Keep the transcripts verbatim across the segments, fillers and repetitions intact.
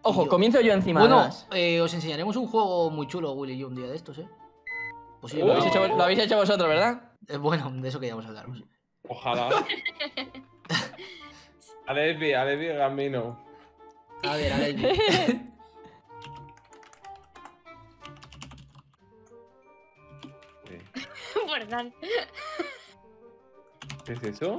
Ojo, yo. comienzo yo encima. Bueno, además. eh, os enseñaremos un juego muy chulo, Willy y yo, un día de estos, ¿eh? Pues sí, Lo habéis, hecho, lo habéis hecho vosotros, ¿verdad? Eh, bueno, de eso queríamos hablaros. Ojalá. Alevi, Alevi Gambino. A ver, a ver. Verdad. ¿Qué es eso?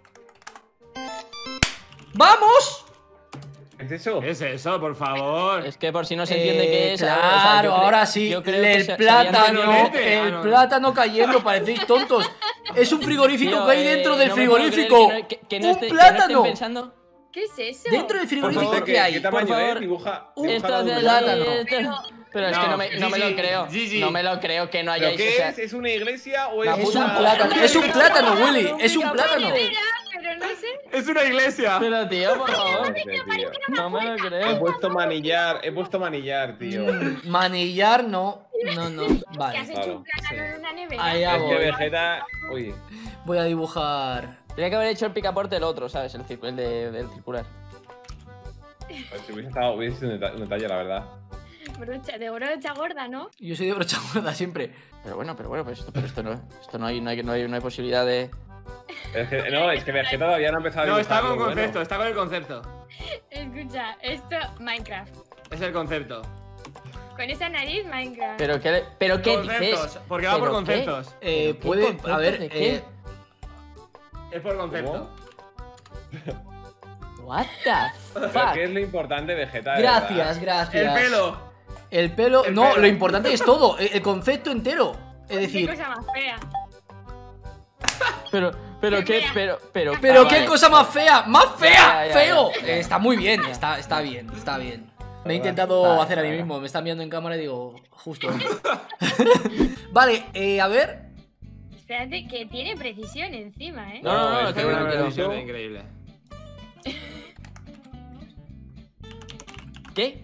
¡Vamos! ¿Qué es eso? ¿Qué es eso, por favor? Es que por si no se entiende Eh, qué es. Claro, o sea, yo creo- ahora sí. yo creo que El se- se plátano, había entendido- entendido. el Ah, no. plátano cayendo, parecéis tontos. Es un frigorífico Tío, que hay eh, dentro del no me puedo creer frigorífico. que no- que- que no ¡Un esté- que no estén plátano! pensando. ¿Qué es eso? Dentro del Por frigorífico favor, que ¿qué, hay. ¿qué tamaño Por favor, es? Dibuja, dibuja Esto la de duración. plátano. Pero, pero es que no me, no me lo Gigi, creo. Gigi. No me lo creo que no ¿Pero hayáis. qué o sea, es? ¿Es una iglesia o es La Es puta un una- plátano, es un plátano, Willy. Es un plátano. Espera, pero no sé. ¡Es una iglesia! Pero tío, por favor. Este, tío. No me lo He creo. puesto manillar, he puesto manillar, tío. Mm, Manillar, no. No, no. ¿Qué has Vale. hecho claro, un plátano en una nevera? Allá Es que voy. Vegeta. Uy. Voy a dibujar. Tenía que haber hecho el picaporte el otro, ¿sabes? El, circu- el de, del circular. Pues si hubiese estado, hubiese sido un deta- un detalle, la verdad. Brocha, de brocha gorda, ¿no? Yo soy de brocha gorda siempre. Pero bueno, pero bueno, pues esto, pero esto no, esto no hay, no hay, no hay, no hay posibilidad de. Es que, no, es que Vegeta todavía no ha empezado a No, dibujar. está con lo bueno. concepto, está con el concepto. Escucha, esto, Minecraft. Es el concepto. Con esa nariz, Minecraft. Pero qué, pero qué Conceptos, dices. porque va por ¿Pero qué? conceptos. Eh, ¿Pero qué puede. conceptos A ver. de qué? Eh, Es por concepto. What the Pero fuck? ¿qué es lo importante, Vegeta? de gracias, verdad? gracias. El pelo. El pelo. El No, pelo. lo importante es todo. El, el concepto entero. Es Qué decir. cosa más fea. Pero, pero qué, pero, pero. Pero ah, qué vale. cosa más fea, más fea, Ya, ya, ya, feo. ya, ya. Eh, está muy bien, está, está bien, está bien. Me he intentado Vale, hacer a mí vale. mismo, me están viendo en cámara y digo, justo. Vale, eh, a ver. Espérate, que tiene precisión encima, ¿eh? No, no, no, es no, que que Una no quiero. precisión increíble. ¿Qué?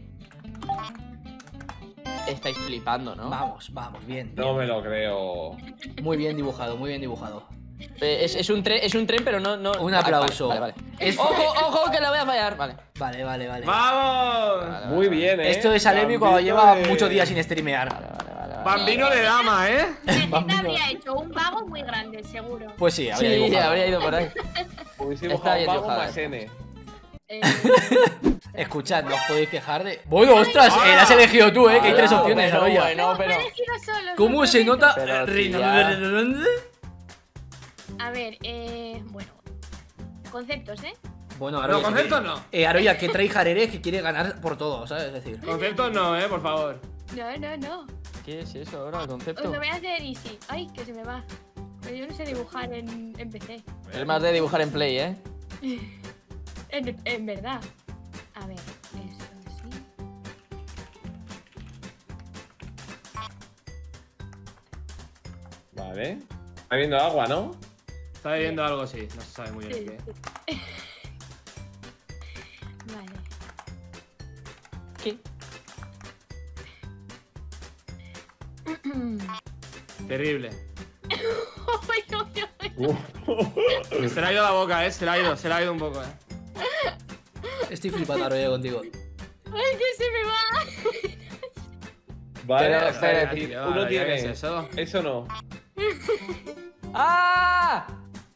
Estáis flipando, ¿no? Vamos, vamos, bien. No bien. me lo creo. Muy bien dibujado, muy bien dibujado. Eh, Es, es un tren, es un tren, pero no, no. Un Vale, aplauso. Vale, vale. vale. Es- Ojo, ojo, que la voy a fallar. Vale. Vale, vale, vale. ¡Vamos! Vale, Muy bien, eh. Esto es Alemi cuando Gambito lleva de- muchos días sin streamear. Vale, vale, vale, vale. Bambino de dama, ¿eh? Vegeta habría hecho un vago muy grande, seguro. Pues sí, habría Sí, dibujado. habría ido por ahí. Hubiese Está dibujado bien un vago dibujada, más eh. N. Eh, Escuchad, no os podéis quejar de. Bueno, ostras, eh, la has elegido tú, eh, que hay tres Bueno, opciones, bueno, Aroya. bueno. no, pero- he elegido solo, ¿Cómo se solo nota? Pero, Reino- tía. A ver, eh. Bueno. Conceptos, ¿eh? Bueno, No, Aroya. conceptos no. Eh, Aroya, que tryhard eres que quiere ganar por todo, ¿sabes? Es decir. Conceptos no, ¿eh? Por favor. No, no, no. ¿Qué es eso ahora, el Os concepto? lo voy a hacer easy. Ay, que se me va. Pero yo no sé dibujar en, en P C. Es más de dibujar en Play, ¿eh? En, en verdad. A ver, esto así. Vale. Está viendo agua, ¿no? Está bebiendo algo, sí. No se sabe muy bien Sí, qué. sí. Vale. ¿Qué? Terrible. Ay, no, no, no. Uh. Se le ha ido la boca, ¿eh? Se le ha ido, se le ha ido un poco, ¿eh? Estoy flipando, Aroya, contigo. Ay, que se me va. Vale, Pero, o sea, pero, es decir, tío, uno ahora, ¿qué tiene. es eso? Eso no. ¡Ah!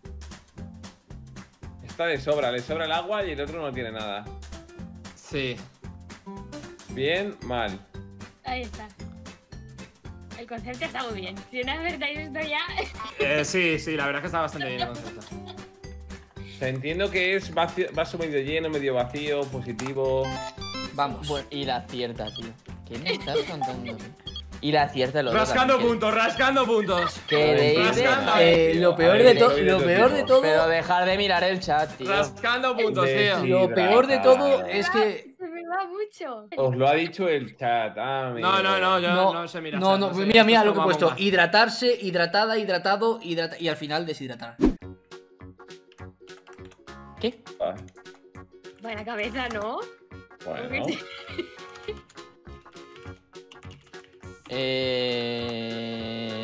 Está de sobra, le sobra el agua y el otro no tiene nada. Sí. Bien, mal. Ahí está. El concepto está muy bien. Si no acertáis esto ya. Eh, sí, sí, la verdad es que está bastante bien el concepto. O sea, entiendo que es vacio- vaso medio lleno, medio vacío, positivo. Vamos. Bueno, y la acierta, tío. ¿Qué me estás contando? Y la acierta el otro. Rascando también, puntos, rascando puntos. Que de- de- Rascando. Eh, lo peor de todo, lo peor de todo, Pero dejar de mirar el chat, tío. Rascando puntos, De- tío. sí. lo peor de todo Hidratado. es que Se me va mucho. Os lo ha dicho el chat. Ah, amigo. No, no, no, yo no, no, sé mirar. no, chat, no, sé, mira, esto mira es lo que he como puesto, bomba. hidratarse, hidratada, hidratado, hidrata y al final deshidratar. ¿Qué? Ah, Buena cabeza, ¿no? bueno. Eh...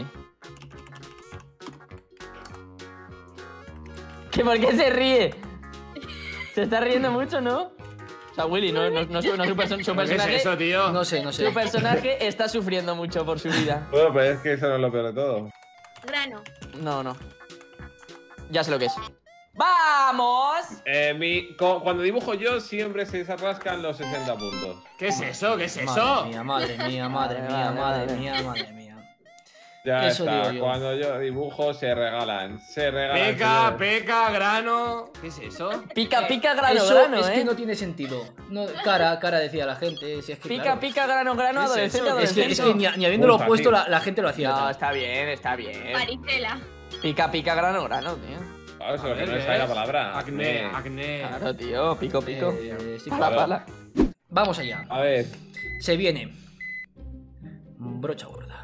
¿Qué? ¿Por qué se ríe? Se está riendo mucho, ¿no? sea, Willy, no, no, no, su, no su, perso- su ¿Qué es personaje. eso, tío? No sé, no sé. Su personaje está sufriendo mucho por su vida. Bueno, pero es que eso no es lo peor de todo. Grano. No, no. Ya sé lo que es. ¡Vamos! Eh, mi, co- cuando dibujo yo siempre se rascan los sesenta puntos. ¿Qué es eso? ¿Qué es Madre eso? mía, madre mía, madre Vale, mía, vale, madre vale. mía, madre mía. Ya Eso está, digo yo. cuando yo dibujo se regalan, se regalan. Peca, señores. peca, grano. ¿Qué es eso? Pica, pica, grano, Eso grano, es eh. que no tiene sentido. No, cara, cara decía la gente. Si es que, Pica, claro. pica, grano, grano, ¿Qué es adolescente, eso? Es que, adolescente. es que ni, ni habiéndolo Muy puesto, fácil. la, la gente lo hacía. No, tal. está bien, está bien. Varicela. Pica, pica, grano, grano, tío. Claro, eso A es lo que ver, no ¿qué es ahí la es? palabra. Acné, Eh, acné. Claro, tío, pico, pico. Eh, sí, Pala, claro. pala. Vamos allá. A ver, Se viene. Brocha gorda.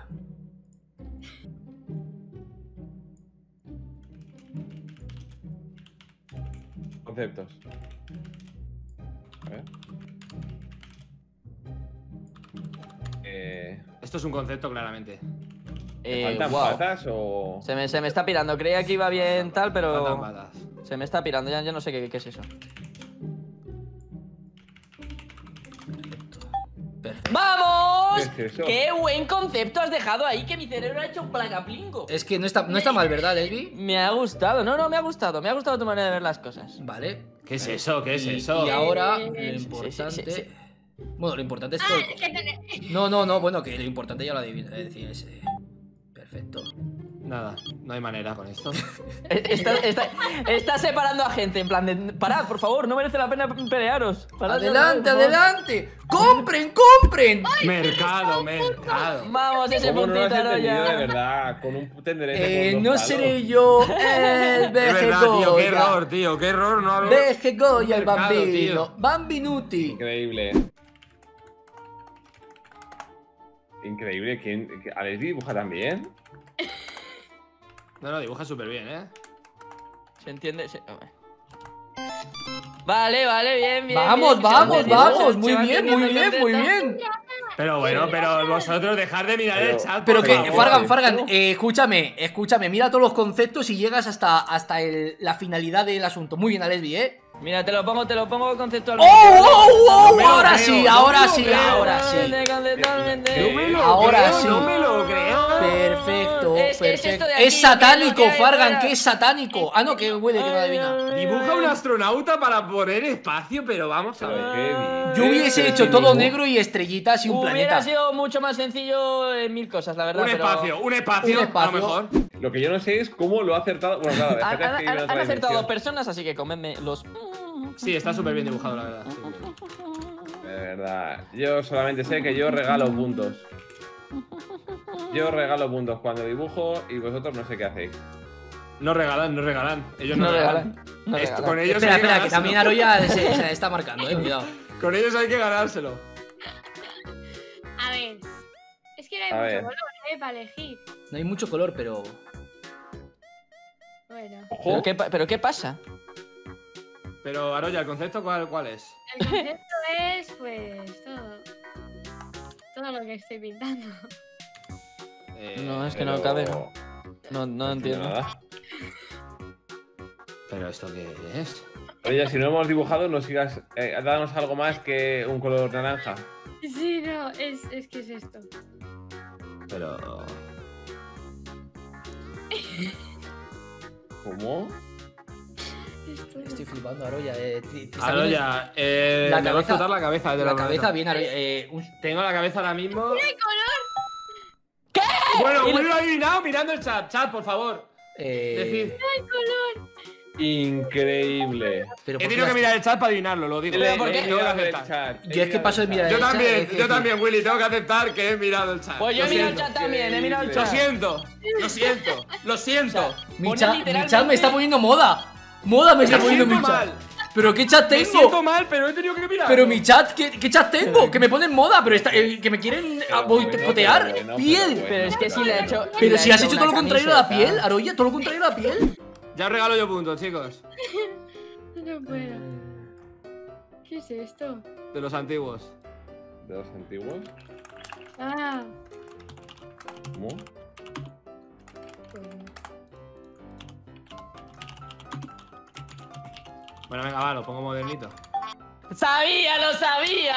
conceptos. A ver. Eh, Esto es un concepto, claramente. Eh, ¿Faltan wow. patas o...? Se me, se me está pirando. Creía que iba bien tal, Faltan pero patas. se me está pirando. Ya, ya no sé qué, qué es eso. Perfecto. ¡Vamos! ¿Qué es eso? ¡Qué buen concepto has dejado ahí! Que mi cerebro ha hecho un placaplingo. Es que no está, no está mal, ¿verdad, Lesbi? Me ha gustado. No, no, me ha gustado. Me ha gustado tu manera de ver las cosas. Vale. ¿Qué es eso? ¿Qué es Y- eso? Y ahora Eh, lo sí, sí, importante. sí, sí. Bueno, lo importante es Ah, todo. es que tener- No, no, no, bueno, que lo importante ya lo adivino. Es decir, es. eh, Perfecto. Nada, no hay manera con esto. Está, está- está separando a gente. En plan de. Parad, por favor, no merece la pena pelearos. Parad, ¡Adelante, por favor. adelante! ¡Compren, compren! Mercado, mercado. Vamos, ese ¿Cómo no lo has puntito, ¿no? entendido de Ya. verdad? Con un tenderete Eh, con no dos palos. seré yo el Es verdad, tío, qué Vejegoya. error, tío, qué error no haber. Vejegoya el Mercado, bambino. tío. Bambinuti. Increíble. Increíble. ¿Quién? ¿Alex dibuja también? No, no, dibuja súper bien, ¿eh? ¿Se entiende? Se- a ver. Vale, vale, bien, bien. Vamos, bien, que se va vamos, entendiendo, vamos. se- Muy se va bien, muy entendiendo bien, el muy concepto. bien. Pero bueno, pero vosotros dejad de mirar el Pero- chat. Pero por que, favor. Fargan, Fargan, eh, escúchame, escúchame, mira todos los conceptos y llegas hasta, hasta el- la finalidad del asunto. Muy bien, Alesbi, ¿eh? Mira, te lo pongo, te lo pongo ¡Oh, conceptualmente. oh, oh! No me lo Ahora creo, sí, no ahora me lo sí, creo. ahora sí. Conceptualmente. No me lo Ahora creo, sí. no me lo creo. Perfecto, Es- es perfecto. esto de Es, aquí, satánico, que no, que Fargan, fuera. que es satánico. Ah, no, que huele, que no adivina. Dibuja un astronauta para poner espacio, pero vamos a Pero ver. qué bien. Yo hubiese Pero hecho sin todo ningún- negro y estrellitas y un Hubiera planeta. sido mucho más sencillo en mil cosas, la verdad. Un pero- espacio, un espacio, Un espacio. a lo mejor. Lo que yo no sé es cómo lo ha acertado. Bueno, claro, Han, déjate han- escribir en han- otra han acertado dimensión. dos personas, así que comedme los. Sí, está súper bien dibujado, la verdad. Sí. De verdad. Yo solamente sé que yo regalo puntos. Yo regalo puntos cuando dibujo y vosotros no sé qué hacéis. No regalan, no regalan. Ellos no, No regalan. regalan. No Esto- regalan. con ellos Espera, hay que espera, que también ganárselo. Aroya se, se está marcando, eh, cuidado. Con ellos hay que ganárselo. A ver. Es que no hay A mucho ver. color, ¿eh? Para elegir. No hay mucho color, pero. Bueno. Ojo. ¿Pero qué, pa- ¿Pero qué pasa? Pero, Aroya, ¿el concepto cuál, cuál es? El concepto es, pues, todo. Todo lo que estoy pintando. Eh, No, es que Pero- no cabe. No, no, no entiendo. Nada. ¿Pero esto qué es? Oye, si no hemos dibujado, no sigas. Eh, danos algo más que un color naranja. Sí, no, es, es que es esto. Pero... ¿Cómo? Esto es- Estoy flipando, Aroya. Eh, ti- ti- está bien- Aroya, eh, La me va a cabeza- explotar la cabeza. te La lo cabeza prometo. bien, Aroya. Eh, un- Tengo la cabeza ahora mismo. ¿Qué? Bueno, Y- Willy lo ha adivinado mirando el chat. Chat, por favor. eh, Decid. Increíble. pero He ¿por qué tenido que las- mirar el chat para adivinarlo, lo digo. Pero ¿por qué? Eh, tengo que aceptar. Yo es que paso de mirar Yo el chat, también, es que- yo también, Willy, tengo que aceptar que he mirado el chat. Pues yo Lo he mirado el siento. chat también, he mirado el Increíble. Lo chat. siento, lo siento, lo siento. Mi Pone chat, mi literalmente- chat me está poniendo moda. Moda me está Me poniendo mi siento chat. mal. Pero qué chat Me tengo. siento mal, pero he tenido que mirar. Pero mi chat, ¿qué, qué chat tengo? Que me ponen moda, pero está, eh, que me quieren Pero ah, bueno, boicotear. pero bueno, piel. pero Pero es que si le ha hecho. Pero le si ha has hecho una todo lo contrario a la camiseta. piel, Aroya, todo lo contrario a la piel. Ya os regalo yo puntos, chicos. No puedo. ¿Qué es esto? De los antiguos. ¿De los antiguos? Ah. ¿Cómo? Pues, Bueno, venga, va, lo pongo modernito. ¡Sabía, lo sabía!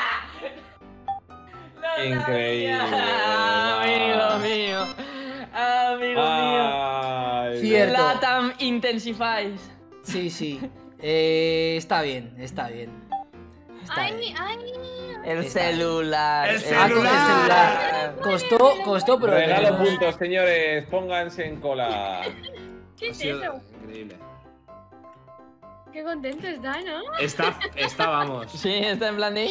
Lo Increíble. sabía. Amigo mío. Amigo mío. Ay, Cierto. Latam Intensifies. Sí, sí. Eh, está bien, está bien. Está Ay, bien. ay. El Está bien. celular. El Ah, con celular. el celular. Costó, costó, pero. Regalo tenemos. puntos, señores. Pónganse en cola. ¿Qué Ha es sido eso? increíble. Qué contento está, ¿no? Está, está, vamos. Sí, está en plan de.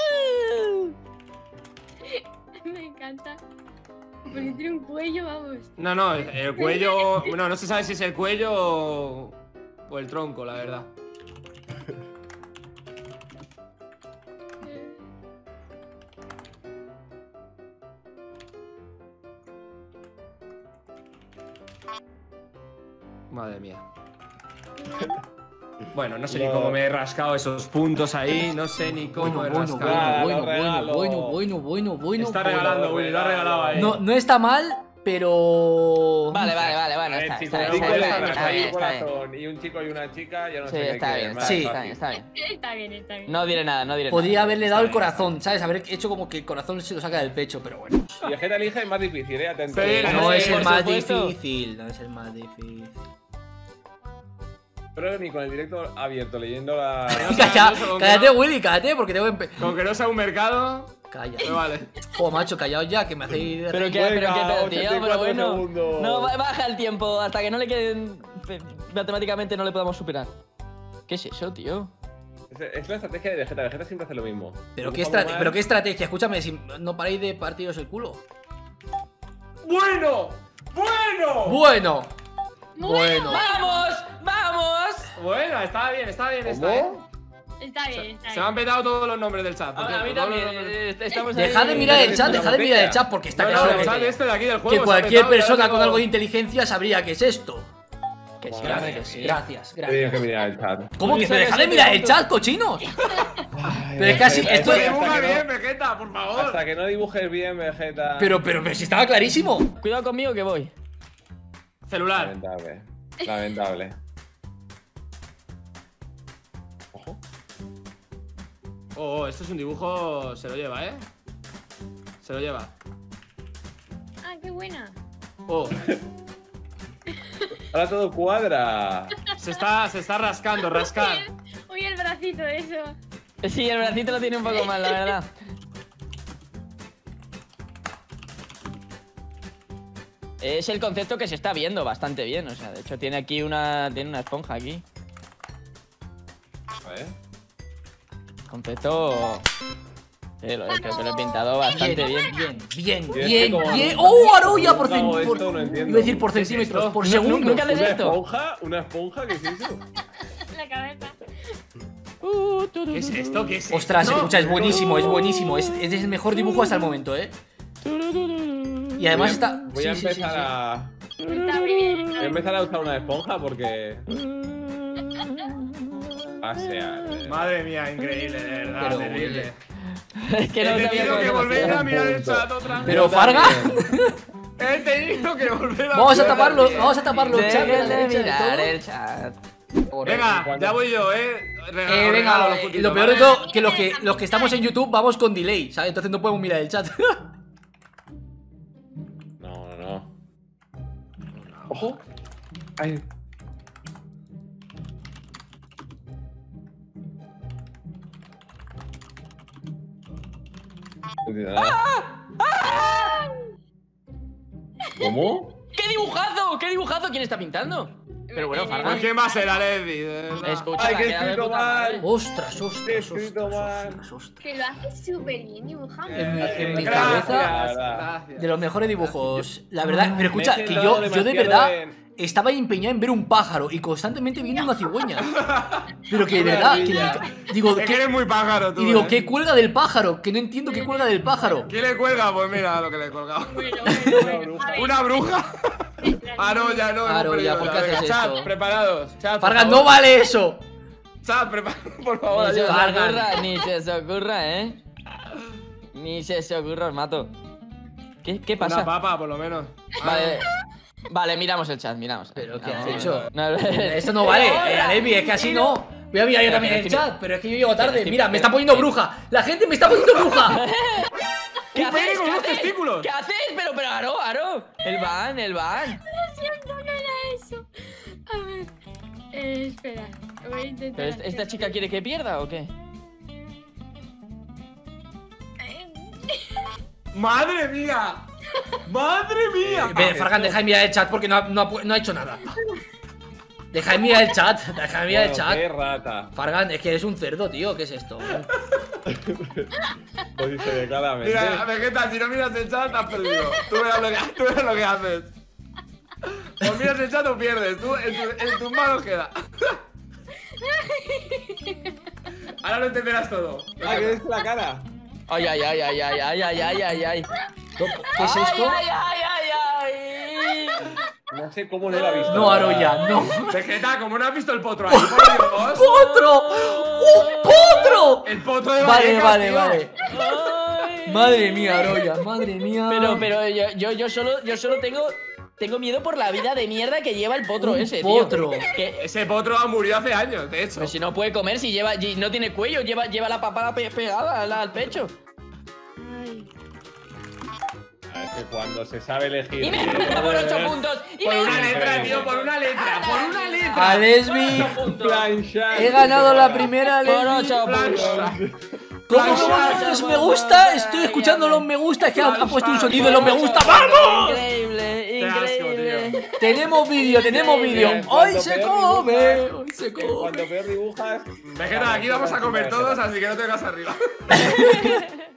Me encanta. Porque tiene un cuello, vamos. No, no, el, el cuello. Bueno, no se sabe si es el cuello o, o el tronco, la verdad. Madre mía. Bueno, no sé ni No. cómo me he rascado esos puntos ahí, no sé ni cómo Bueno, he bueno, rascado. Ah, bueno, lo bueno, regalo. bueno, bueno, bueno, bueno, Está bueno. regalando, Willy, lo ha regalado ahí. No, no está mal, pero. Vale, vale, vale, bueno, A ver, está, chicos, está, un está, está, corazón, está bien, un está bien. corazón y un chico y una chica, yo no Sí, sé qué está quieren, bien, más Sí. está fácil. bien, está bien. Está bien, está bien. No diré nada, no diré Podría nada. haberle dado el Está bien, corazón, ¿sabes? Haber hecho como que el corazón se lo saca del pecho, pero bueno. Y Vegeta elige es más difícil, eh, atento. Sí, No Sí, es el por más supuesto. difícil, no es el más difícil. Pero ni con el directo abierto leyendo la. Calla, no sé, con que cállate, no- Willy, cállate, porque tengo que. Con que no sea un mercado, Calla. me vale. Joder, macho, callaos ya, que me hacéis. de Pero reír. qué, pero Venga, qué, pero ochenta y tío, pero cuatro bueno. segundos. No, ba- baja el tiempo hasta que no le queden. eh, Matemáticamente no le podamos superar. ¿Qué es eso, tío? Es, es la estrategia de Vegeta. Vegeta siempre hace lo mismo. Pero qué, Dibuja estra- muy mal. pero qué estrategia, escúchame, si no paráis de partiros el culo. ¡Bueno! ¡Bueno! Bueno, bueno. ¡Vamos! ¡Vamos! Bueno, está bien, está bien, está bien. ¿Cómo? Está bien, está Se me han bien. petado todos los nombres del chat. por A, a cierto, mí todos los también. nombres. eh, Estamos Dejad de ahí. mirar el Pero chat, es una dejad de mirar el botella. chat, porque está No, no, claro el que, chat este de aquí del juego. que se ha cualquier petado, persona ya con tengo- algo de inteligencia sabría qué es esto. Que sí, Gracias, que sí. Gracias, He tenido gracias. que mirar el chat. ¿Cómo que? Uy, Pero dejad de siete mirar el puntos. chat, cochinos. Ay, Pero es casi- Vegeta, esto- hasta Dibuja que no- bien, Vegeta, por favor. Hasta que no dibujes bien, Vegeta. Pero, pero, pero si estaba clarísimo. Cuidado conmigo que voy. Celular. Lamentable. Lamentable. Ojo. Oh, oh, esto es un dibujo. Se lo lleva, ¿eh? Se lo lleva. Ah, qué buena. Oh, Ahora todo cuadra. se está, se está rascando, rascar. Uy, el bracito, eso. Sí, el bracito lo tiene un poco mal, la verdad. Es el concepto que se está viendo bastante bien, o sea, de hecho tiene aquí una, tiene una esponja aquí. A ver. Concepto... Sí, lo, creo que lo he pintado bastante bien. Bien, bien, Y es bien, que como bien. nunca- ¡Oh, Aroya! Por, nunca hago cen- por- esto, no entiendo. iba a decir por ¿Qué es centímetros, esto? por Nu- segundos. nunca haces ¿Una esto? esponja? ¿Una esponja? ¿Qué es eso? La cabeza. ¿Qué es esto? ¿Qué es esto? Ostras, escucha, es buenísimo, es buenísimo. Es, es el mejor dibujo hasta el momento, ¿eh? Y además Voy a- está. Voy a sí, sí, sí, empezar sí. a. Está muy bien. Voy a empezar a usar una esponja porque. Pasear. Madre mía, increíble, de verdad, Pero, terrible. Es que no He sabía tenido cómo que se volver hacía. a mirar el Punto. chat otra vez. Pero Yo Farga, también. He tenido que volver a vamos a mirar taparlo, también. vamos a tapar los chats de la Dejen de derecha mirar del el chat. todo. Venga, Cuando- ya voy yo, eh. Regalo, Eh, regalo venga, los eh, puntitos, lo peor de ¿vale? todo, que los que, los que estamos en YouTube vamos con delay, ¿sabes? Entonces no podemos mirar el chat. No, no, no. Ojo. Ay. No entiendo nada. ¿Cómo? ¡Qué dibujazo! ¿Qué dibujazo? ¿Quién está pintando? Pero bueno, ¿Por Fargan. qué más era Lady? De verdad. Escucha, Ay, la que he queda de escrito puta madre. mal. Ostras, He ostras, escrito ostras, mal. ostras, ostras. Que lo hace súper bien dibujando. En mi, en mi Gracias, cabeza, gracias. de los mejores dibujos. La verdad, pero escucha, Me he que yo, centrado yo de demasiado verdad en- estaba empeñado en ver un pájaro y constantemente viendo una cigüeña. Pero que de verdad, que, que- digo, Es que que- eres muy pájaro tú. y digo, eh. ¿qué cuelga del pájaro? Que no entiendo qué cuelga del pájaro. ¿Qué le cuelga? Pues mira lo que le he colgado. Bueno, bueno, bueno. bruja. A ver, ¿Una bruja? Ah, no, ya no. hemos Claro, perdido ya, ¿por qué ya. haces Venga, chat, esto? preparados. Chat, por Fargan, favor. no vale eso. Chat, preparados, por favor. Ni se os ayuda. Fargan. ocurra, ni se os ocurra, ¿eh? Ni se os ocurra, os mato. ¿Qué, qué Una pasa? papa, por lo menos. Vale, vale, miramos el chat, miramos. Pero, ¿qué No, has no, hecho? no, no. Esto no vale, eh, Alevi, es que así no. Voy a mirar yo Espera, también que el estoy- chat, pero es que yo llego tarde. estoy- Mira, me está poniendo bruja. La gente me está poniendo bruja. ¿Qué ¡Un pene haces? con ¿Qué unos haces? testículos! ¿Qué haces? Pero, pero, Aro, Aro. El van, el van. Lo siento, no era eso. A ver. Eh, espera. Voy a intentar. ¿Pero esta, esta hacer- chica quiere que pierda o qué? Eh, ¡Madre mía! ¡Madre mía! Ve, Fargan, deja de mirar el chat porque no ha, no ha pu- no ha hecho nada. Deja de mirar el chat, deja de mirar el Bueno, chat. qué rata. Fargan, es que eres un cerdo, tío. ¿Qué es esto? Pues dice de claramente. Mira, Vegeta, si no miras el chat, has perdido. Tú verás lo que, tú verás lo que haces. O miras el chat o pierdes. Tú, en, tu, en tus manos queda. Ahora lo entenderás todo. Ah, que es la cara. Ay, ay, ay, ay, ay, ay, ay, ay, ay, ay. ¿Qué es esto? Ay, ay, ay, ay, ay. No sé cómo no lo ha visto. No, Aroya, no. Vegeta, como no has visto el potro ahí, por Dios. ¡Potro! ¡Un potro! El potro de Vale, Vallecas, vale, tío. vale. Ay. Madre mía, Aroya, madre mía. Pero, pero yo, yo, yo solo, yo solo tengo, tengo miedo por la vida de mierda que lleva el potro Un ese, potro. tío. Que, Ese potro murió hace años, de hecho. pues si no puede comer, si lleva, si no tiene cuello, lleva, lleva la papada pe- pegada al, al pecho. Ay. Es que cuando se sabe elegir. Y me empieza por ocho puntos. Y Por me una gana. letra, tío, por una letra, por una letra. A Lesbi, Planchar. he ganado la primera, Por Lesbi. ocho Plancha. puntos. ¿Cómo no los me gusta? Estoy escuchando los me gusta. Es que ha, ha puesto un sonido de los me gusta. ¡Vamos! Increíble, Qué asco, increíble. Tenemos vídeo, tenemos vídeo. Bien, Hoy cuando se peor come, dibujas, hoy se que come. Cuando peor dibujas. Vegeta, aquí vamos a comer todos, así que no te vengas arriba.